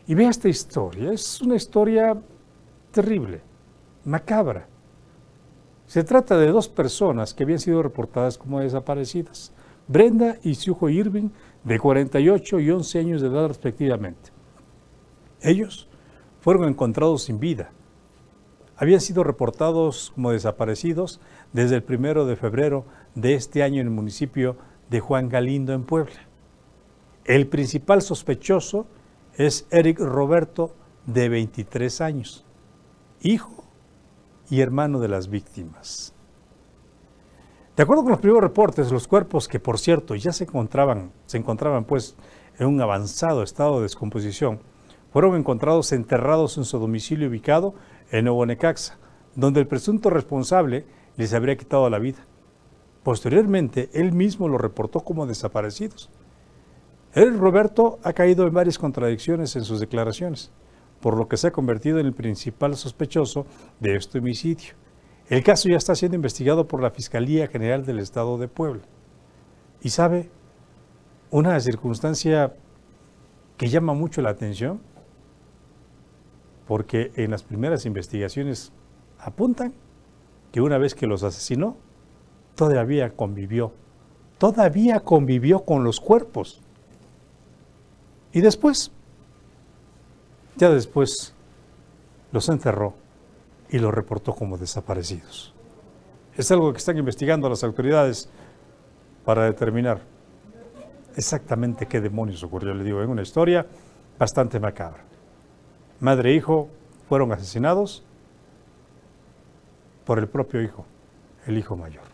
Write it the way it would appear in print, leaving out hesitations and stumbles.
Y vea esta historia, es una historia terrible, macabra. Se trata de dos personas que habían sido reportadas como desaparecidas, Brenda y su hijo Irving, de 48 y 11 años de edad respectivamente. Ellos fueron encontrados sin vida. Habían sido reportados como desaparecidos desde el 1 de febrero de este año en el municipio de Juan Galindo, en Puebla. El principal sospechoso es Eric Roberto, de 23 años, hijo y hermano de las víctimas. De acuerdo con los primeros reportes, los cuerpos, que por cierto ya se encontraban pues en un avanzado estado de descomposición, fueron encontrados enterrados en su domicilio ubicado en Nuevo Necaxa, donde el presunto responsable les habría quitado la vida. Posteriormente, él mismo los reportó como desaparecidos. Eric Roberto ha caído en varias contradicciones en sus declaraciones, por lo que se ha convertido en el principal sospechoso de este homicidio. El caso ya está siendo investigado por la Fiscalía General del Estado de Puebla. Y sabe, una circunstancia que llama mucho la atención, porque en las primeras investigaciones apuntan que una vez que los asesinó, todavía convivió con los cuerpos. Y después, ya después, los enterró y los reportó como desaparecidos. Es algo que están investigando las autoridades para determinar exactamente qué demonios ocurrió. Le digo, en una historia bastante macabra. Madre e hijo fueron asesinados por el propio hijo, el hijo mayor.